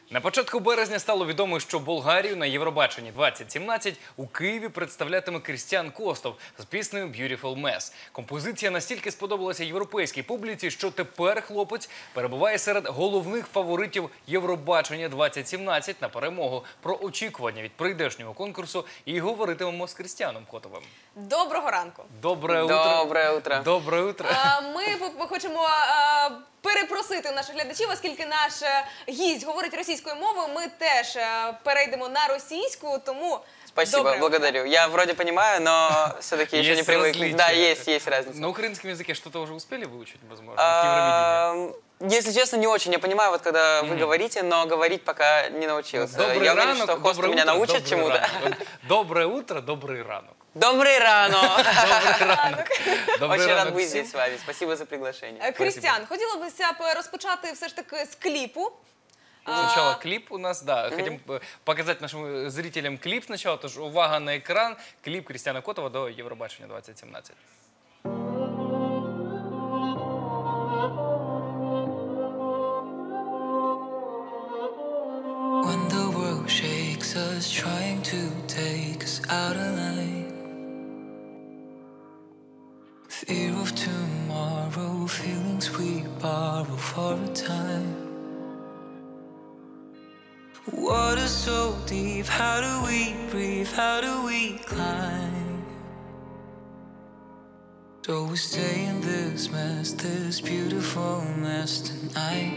На початку березня стало відомо, що Болгарію на Євробаченні 2017 у Києві представлятиме Крістіан Костов з піснею «Beautiful Mess». Композиція настільки сподобалася європейській публіці, що тепер хлопець перебуває серед головних фаворитів Євробачення 2017 на перемогу. Про очікування від прийдешнього конкурсу і говоритимемо з Крістіаном Котовим. Доброго ранку. Доброе утро. Доброе утро. Доброе утро. Ми хочемо перепросити у наших глядачів, оскільки наш гість говорить російською мовою, ми теж перейдемо на російську, тому... Спасибо, благодарю. Я вроде понимаю, но все-таки еще не привык. Да, есть разница. На украинском языке что-то уже успели выучить, возможно, к Евровидению? Если честно, не очень. Я понимаю, вот когда вы говорите, но говорить пока не научился. Я уверен, что хост меня научит чему-то. Доброе утро, добрый ранок. Добрый ранок! Добрий Очень рад ранок быть всім. здесь с вами. Спасибо за приглашение. Крістіан, хотілося б розпочати все ж таки з кліпу. Сначала клип у нас, да. Хотим показать нашим зрителям клип сначала. Тож увага на екран. Клип Крістіана Котова до Євробачення 2017. When the world shakes us, trying to take us out of line. Fear of tomorrow, feelings we borrow for a time. Water so deep, how do we breathe, how do we climb? Do we stay in this mess, this beautiful mess tonight?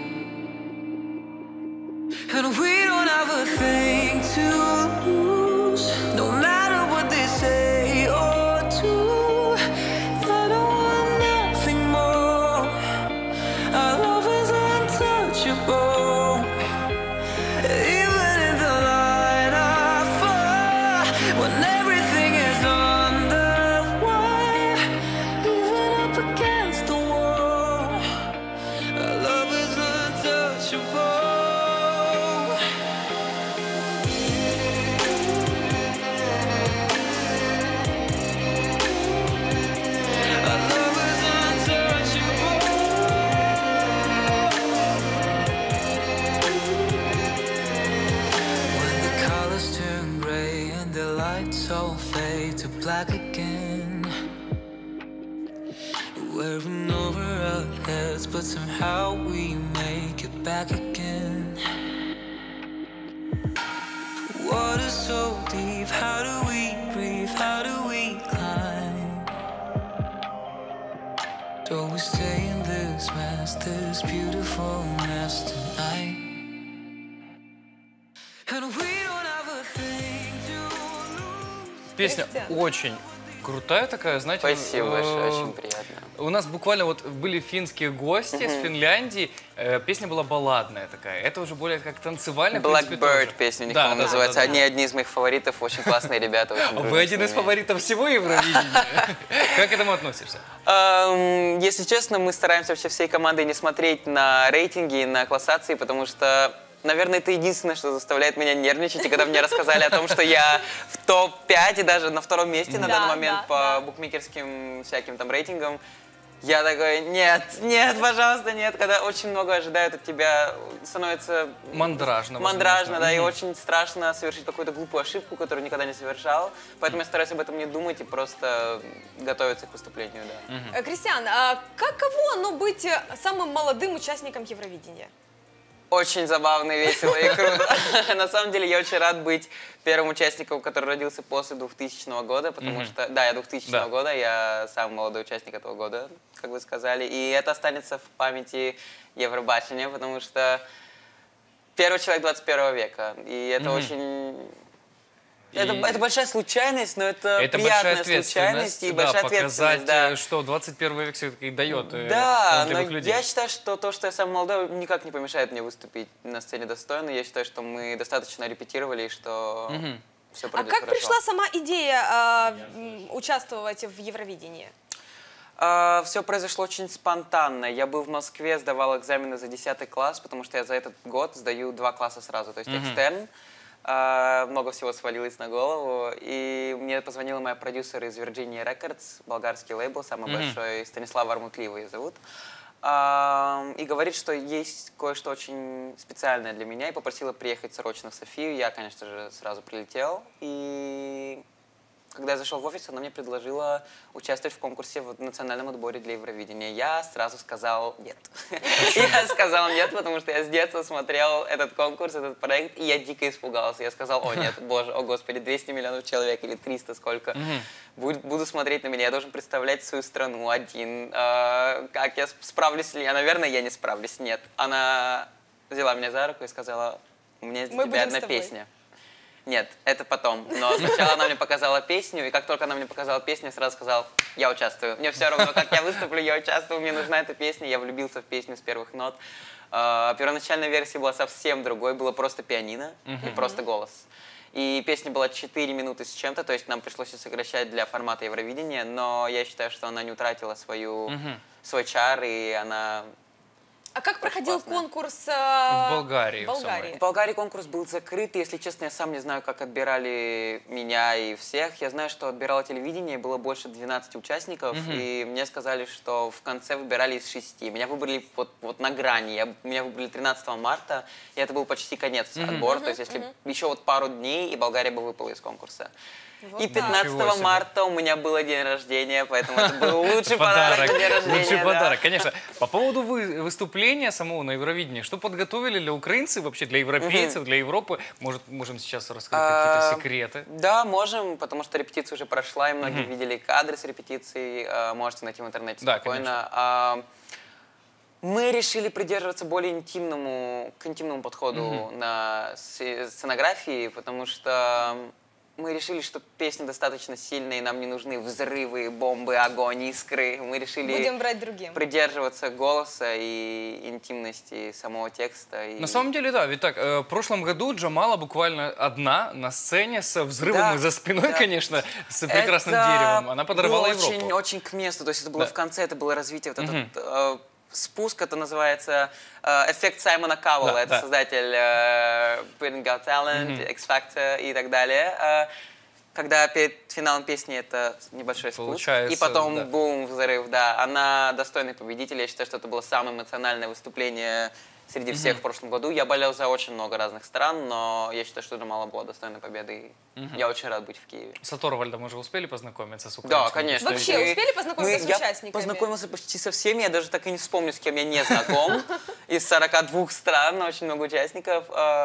And we don't have a thing to lose, no matter what they say or do. I don't want nothing more. Our love is untouchable. Even in the line of fire, when everything is on the wire, even up against the wall, our love is untouchable. All fade to black again. Wearing over our heads, but somehow we make it back again. Water so deep, how do we breathe, how do we climb? Do we stay in this mess, this beautiful mess tonight? And we don't have a thing to lose. Песня очень крутая такая, знаете. Спасибо большое, очень приятно. У нас буквально вот были финские гости с Финляндии. Песня была балладная такая. Это уже более как танцевальная. Blackbird песня у них, по-моему, называется. Они одни из моих фаворитов, очень классные ребята. Вы один из фаворитов всего Евровидения. Как к этому относишься? Если честно, мы стараемся вообще всей командой не смотреть на рейтинги, на классации, потому что, наверное, это единственное, что заставляет меня нервничать. И когда мне рассказали о том, что я в топ-5 и даже на втором месте на данный момент по букмекерским всяким там рейтингам, я такой, нет, нет, пожалуйста, нет. Когда очень много ожидают от тебя, становится мандражно. Мандражно, да, и очень страшно совершить какую-то глупую ошибку, которую никогда не совершал. Поэтому я стараюсь об этом не думать и просто готовиться к выступлению, да. Крістіан, каково быть самым молодым участником Евровидения? Очень забавно, весело и круто. На самом деле, я очень рад быть первым участником, который родился после 2000 года, потому что, да, я 2000 года, я самый молодой участник этого года, как вы сказали, и это останется в памяти Евробачения, потому что первый человек 21 века, и это очень... Это большая случайность, но это приятная случайность и большая ответственность. Показать, что 21 век все-таки дает да, но людей. Я считаю, что то, что я самый молодой, никак не помешает мне выступить на сцене достойно. Я считаю, что мы достаточно репетировали и что все пройдет хорошо. А как пришла сама идея участвовать в Евровидении? Все произошло очень спонтанно. Я был в Москве, сдавал экзамены за 10 класс, потому что я за этот год сдаю 2 класса сразу, то есть экстерн. Много всего свалилось на голову, и мне позвонила моя продюсер из Virginia Records, болгарский лейбл, самый большой, Станислав Армутливый зовут. И говорит, что есть кое-что очень специальное для меня, и попросила приехать срочно в Софию. Я, конечно же, сразу прилетел, и когда я зашел в офис, она мне предложила участвовать в конкурсе в национальном отборе для Евровидения. Я сразу сказал нет. Я сказал нет, потому что я с детства смотрел этот конкурс, этот проект, и я дико испугался. Я сказал, о нет, боже, о господи, 200 миллионов человек или 300, сколько. Буду смотреть на меня, я должен представлять свою страну один. Как я справлюсь ли я? Наверное, я не справлюсь, нет. Она взяла меня за руку и сказала, у меня для тебя одна песня. Нет, это потом. Но сначала она мне показала песню, и как только она мне показала песню, я сразу сказал, я участвую. Мне все равно, как я выступлю, я участвую, мне нужна эта песня. Я влюбился в песню с первых нот. Первоначальная версия была совсем другой, было просто пианино и просто голос. И песня была 4 минуты с чем-то, то есть нам пришлось ее сокращать для формата Евровидения, но я считаю, что она не утратила свой чар, и она... А как проходил классно. конкурс В Болгарии. В Болгарии конкурс был закрыт, если честно, я сам не знаю, как отбирали меня и всех. Я знаю, что отбирало телевидение, было больше 12 участников, и мне сказали, что в конце выбирали из 6. Меня выбрали вот на грани, меня выбрали 13 марта, и это был почти конец отбора, то есть если еще вот пару дней, и Болгария бы выпала из конкурса. Вот И так. 15 марта у меня было день рождения, поэтому это был лучший подарок на день рождения. Лучший да. подарок, конечно. По поводу выступления самого на Евровидении, что подготовили для украинцев, вообще для европейцев, для Европы? Может, можем сейчас раскрыть какие-то секреты? Да, можем, потому что репетиция уже прошла, и многие видели кадры с репетицией, можете найти в интернете Да, спокойно. Мы решили придерживаться более к интимному подходу на сценографии, потому что мы решили, что песня достаточно сильная, и нам не нужны взрывы, бомбы, огонь, искры. Мы решили Будем брать другим. придерживаться голоса и интимности самого текста. На самом деле, да, ведь так, в прошлом году Джамала буквально одна на сцене с взрывом Да, за спиной, да. конечно, с прекрасным Это деревом. Она подорвала было Европу. очень, очень к месту. То есть это было Да. в конце, это было развитие вот этот спуск, это называется эффект Саймона Кауэлла, Да, это да. создатель Britain's Got Talent, X Factor и так далее. Когда перед финалом песни это небольшой спуск, Получается, и потом да. бум, взрыв, да. Она достойный победитель. Я считаю, что это было самое эмоциональное выступление среди всех в прошлом году. Я болел за очень много разных стран, но я считаю, что Джамала была достойной победы. И я очень рад быть в Киеве. С Торвальдом уже успели познакомиться с Да, украинскими конечно. представителями? Вообще, успели познакомиться с Я участниками? познакомился почти со всеми, я даже так и не вспомню, с кем я не знаком. Из 42 стран, очень много участников.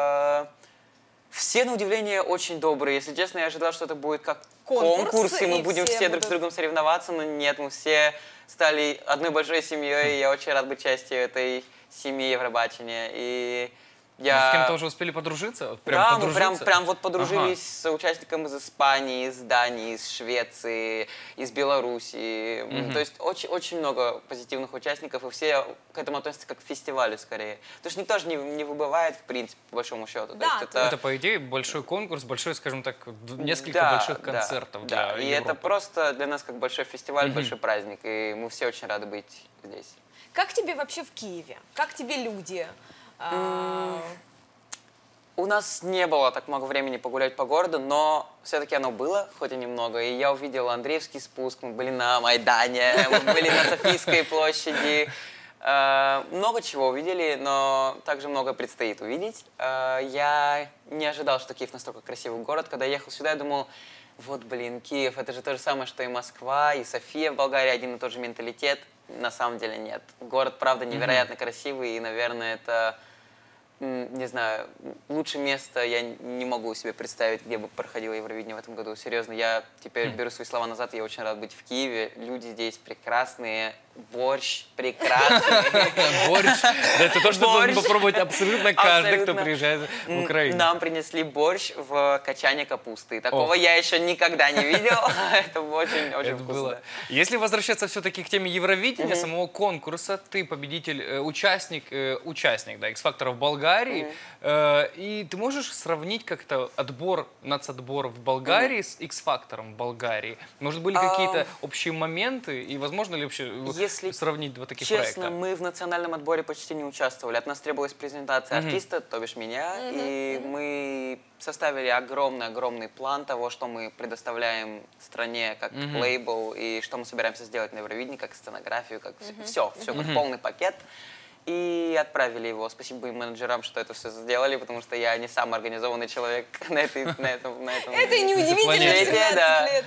Все, на удивление, очень добрые. Если честно, я ожидал, что это будет как конкурс, и мы и будем все все друг с будут- другом соревноваться, но нет, мы все стали одной большой семьей, и я очень рад быть частью этой семьи Евробачения. И я... С кем-то уже успели подружиться? Вот прям Да, мы подружиться? прям вот подружились с участником из Испании, из Дании, из Швеции, из Беларуси. То есть очень много позитивных участников, и все к этому относятся как к фестивалю скорее. Потому что никто же не выбывает, в принципе, по большому счету. То Да, есть Это, по идее, большой конкурс, большой, скажем так, несколько Да, больших да, концертов да. для И Европы. это просто для нас как большой фестиваль, большой праздник, и мы все очень рады быть здесь. Как тебе вообще в Киеве? Как тебе люди? У нас не было так много времени погулять по городу, но все-таки оно было, хоть и немного. И я увидел Андреевский спуск, мы были на Майдане, мы были на Софийской площади. Много чего увидели, но также много предстоит увидеть. Я не ожидал, что Киев настолько красивый город. Когда я ехал сюда, я думал, вот, блин, Киев, это же то же самое, что и Москва, и София в Болгарии, один и тот же менталитет. На самом деле нет. Город, правда, невероятно красивый, и, наверное, это... Не знаю, лучше места я не могу себе представить, где бы проходило Евровидение в этом году. Серьезно, я теперь беру свои слова назад, я очень рад быть в Киеве. Люди здесь прекрасные, борщ прекрасный. Борщ. Да, это то, что должен Борщ. попробовать абсолютно каждый, кто Абсолютно. приезжает в Украину. Нам принесли борщ в качане капусты. Такого Ох. я еще никогда не видел. Это очень Это вкусно. было. Если возвращаться все-таки к теме Евровидения, самого конкурса, ты победитель, участник, да, X-фактора в Болгарии. Болгарии. И ты можешь сравнить как-то нацотбор в Болгарии с X-фактором в Болгарии? Может, были какие-то общие моменты? И возможно ли вообще Если сравнить два таких Честно, проекта? мы в национальном отборе почти не участвовали. От нас требовалась презентация артиста, то бишь меня, и мы составили огромный план того, что мы предоставляем стране как лейбл, и что мы собираемся сделать на Евровидении, как сценографию, как все, как полный пакет. И отправили его. Спасибо и менеджерам, что это все сделали, потому что я не самый организованный человек на этом. Это и неудивительно в Свете, 17 да. лет.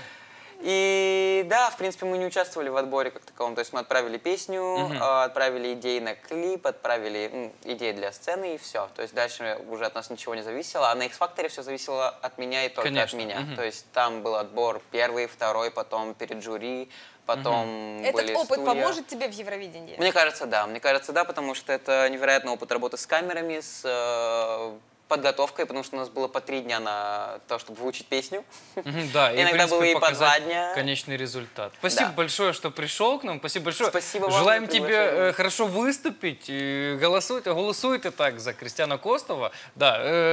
И да, в принципе, мы не участвовали в отборе как таковом. То есть мы отправили песню, отправили идеи на клип, отправили идеи для сцены и все. То есть дальше уже от нас ничего не зависело. А на X-Factor все зависело от меня и только Конечно. от меня. То есть там был отбор первый, второй, потом перед жюри, потом Этот были опыт студия. поможет тебе в Евровидении? Мне кажется, да. Мне кажется, да, потому что это невероятный опыт работы с камерами, с подготовкой, потому что у нас было по 3 дня на то, чтобы выучить песню. Да, и, в Иногда принципе, было и по 2 показать дня. конечный результат. Спасибо Да. большое, что пришел к нам. Спасибо большое. Спасибо вам Желаем за тебе приглашение. хорошо выступить. Голосуйте так за Кристиана Костова. Да,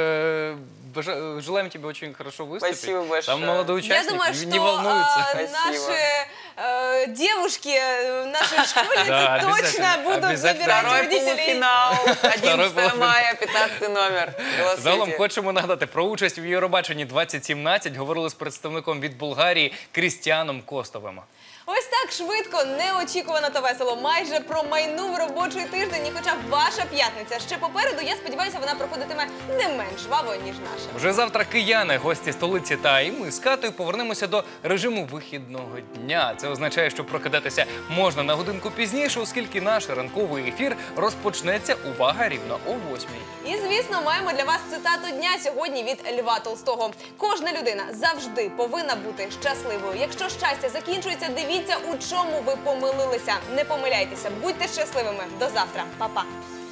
желаем тебе очень хорошо выступить. Спасибо большое. Там молодой Я участник, думаю, не что волнуется. Спасибо. наши девушки, наши школьницы Да, точно обязательно, будут обязательно. забирать Второй родителей. полуфинал, 11 полуфинал. мая, 15 номер. Загалом Голосуйте. хочемо нагадати про участь в Євробаченні 2017. Говорили з представником від Болгарії Крістіаном Костовим. Ось так швидко, неочікувано та весело. Майже промайнув робочий тиждень. І хоча ваша п'ятниця ще попереду, я сподіваюся, вона проходитиме не менш жваво, ніж наша. Вже завтра кияни, гості столиці та і ми з Катою повернемося до режиму вихідного дня. Це означає, що прокидатися можна на годинку пізніше, оскільки наш ранковий ефір розпочнеться, увага, рівно о 8:00. І, звісно, маємо для вас цитату дня сьогодні від Льва Толстого. Кожна людина завжди повинна бути щасливою. Якщо щастя закінчується, дивіться, у чому ви помилилися. Не помиляйтеся, будьте щасливими. До завтра. Па-па.